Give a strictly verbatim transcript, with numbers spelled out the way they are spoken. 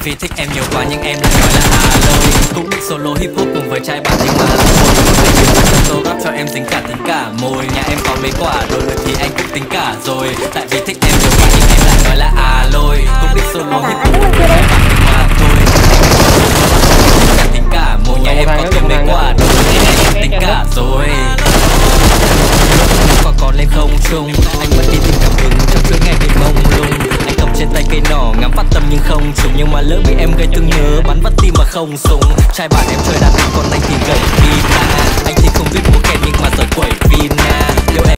vì thích em nhiều quá nhưng em lại nói là à lôi. Cũng định solo hip hop cùng với trai bạn nhưng mà là thôi. Solo rap cho em dính cả tính cả môi. Nhà em có mấy quả đôi lời thì anh cũng tính cả rồi. Tại vì thích em nhiều quá nhưng em lại nói là à lôi. Cũng định solo hip hop cùng với trai bạn nhưng mà thôi. Cả tính cả môi. Nhà em có thêm mấy quả đôi lời thì anh cũng tính cả rồi. Còn còn lên không trung, anh vẫn đi tìm cảm hứng trong chuỗi ngày đêm mông lung. Anh cầm trên tay cây nỏ ngắm phát tâm nhưng không trúng, nhưng mà lỡ bị em gây thương nhớ bắn vào tim mà không súng. Trai bạn em chơi đàn anh còn anh thì gậy pina. Anh thì không biết múa kèn nhưng mà giỏi quẩy pina. Liệu em